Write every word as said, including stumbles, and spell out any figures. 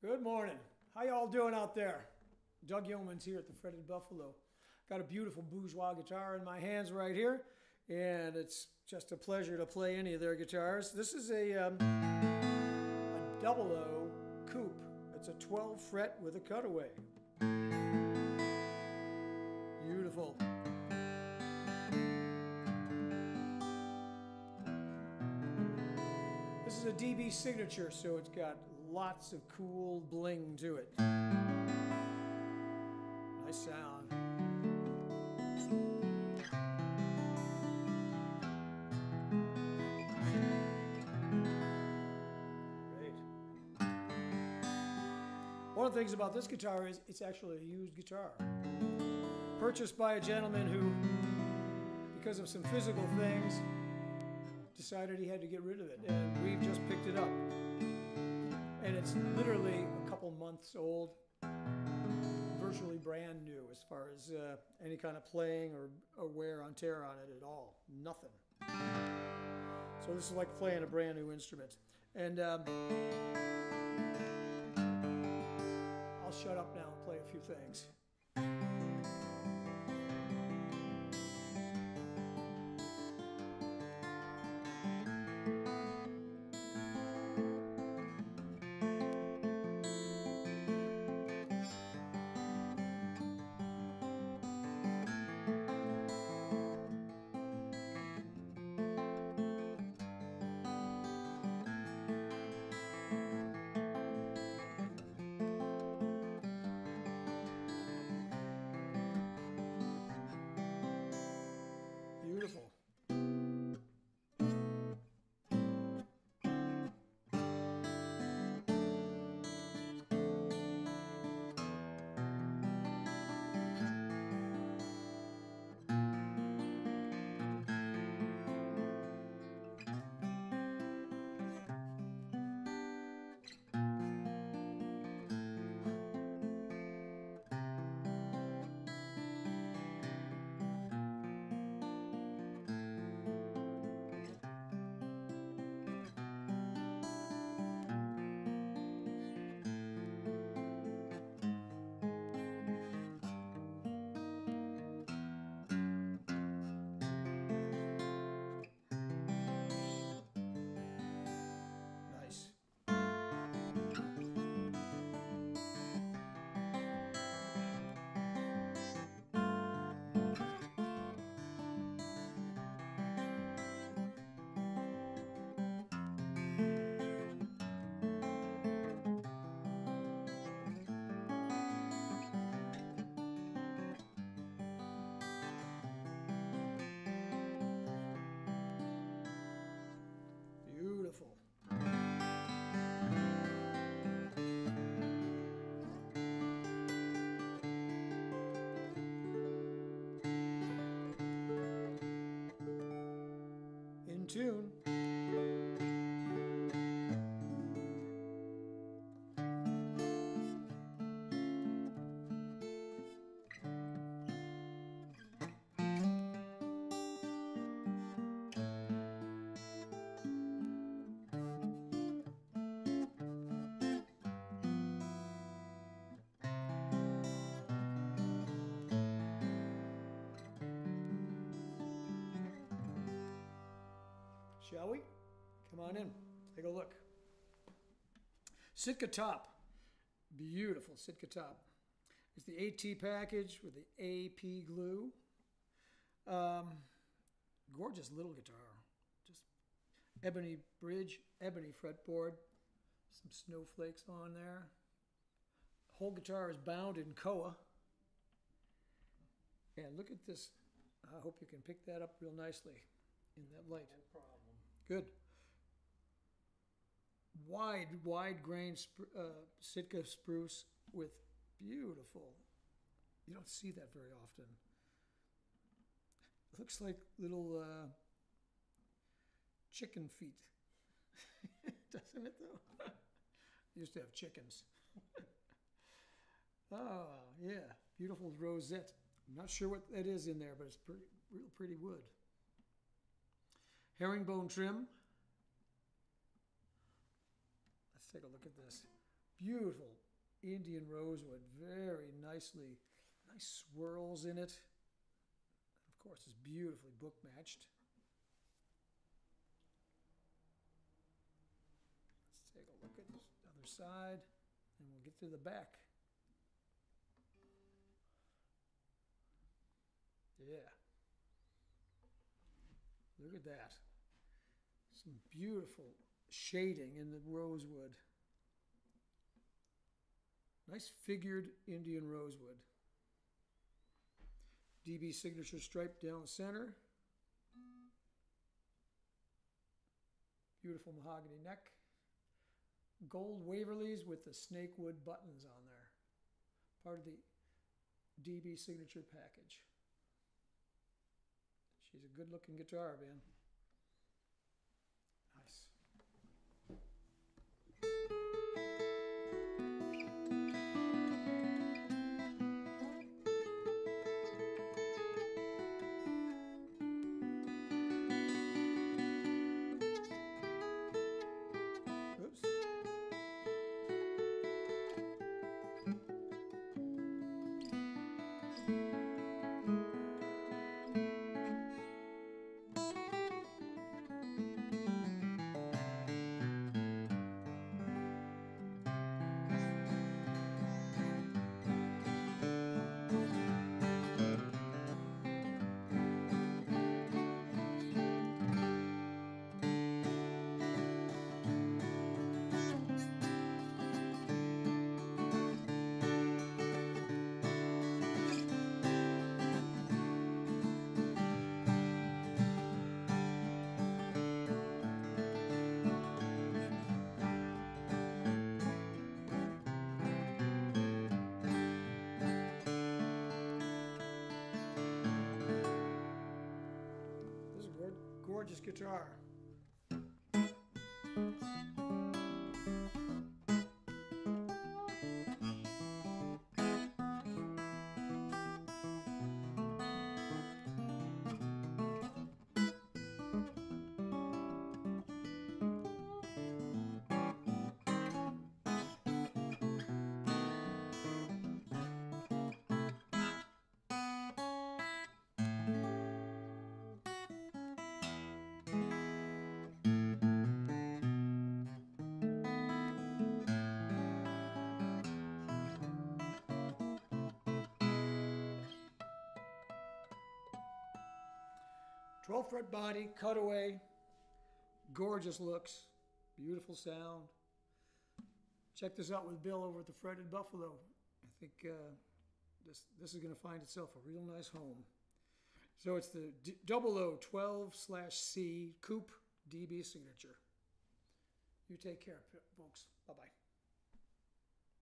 Good morning. How y'all doing out there? Doug Yeomans here at the Fretted Buffalo. Got a beautiful Bourgeois guitar in my hands right here, and it's just a pleasure to play any of their guitars. This is a, um, a double O Coupe. It's a twelve fret with a cutaway. Beautiful. This is a D B signature, so it's got lots of cool bling to it. Nice sound. Great. One of the things about this guitar is it's actually a used guitar. Purchased by a gentleman who, because of some physical things, decided he had to get rid of it, and we've just picked it up. And it's literally a couple months old, virtually brand new as far as uh, any kind of playing or, or wear on tear on it at all. Nothing. So this is like playing a brand new instrument. And um, I'll shut up now and play a few things. Beautiful. Beautiful. In tune. Shall we? Come on in. Take a look. Sitka top. Beautiful Sitka top. It's the AT package with the A P glue. Um, gorgeous little guitar. Just ebony bridge, ebony fretboard. Some snowflakes on there. The whole guitar is bound in koa. And look at this. I hope you can pick that up real nicely in that light. No problem. Good. Wide, wide grain uh, Sitka spruce with beautiful. You don't see that very often. It looks like little uh, chicken feet. Doesn't it though? Used to have chickens. Oh, yeah. Beautiful rosette. I'm not sure what that is in there, but it's pretty, real pretty wood. Herringbone trim. Let's take a look at this. Beautiful Indian rosewood, very nicely, nice swirls in it. Of course, it's beautifully book matched. Let's take a look at the other side, and we'll get to the back. Yeah. Look at that. Some beautiful shading in the rosewood. Nice figured Indian rosewood. D B signature stripe down the center. Beautiful mahogany neck. Gold Waverleys with the snakewood buttons on there. Part of the D B signature package. She's a good looking guitar, man. Nice. Oops. Gorgeous guitar. twelve fret body, cutaway, gorgeous looks, beautiful sound. Check this out with Bill over at the Fretted Buffalo. I think uh, this, this is going to find itself a real nice home. So it's the O O twelve C Coupe D B signature. You take care, folks. Bye-bye.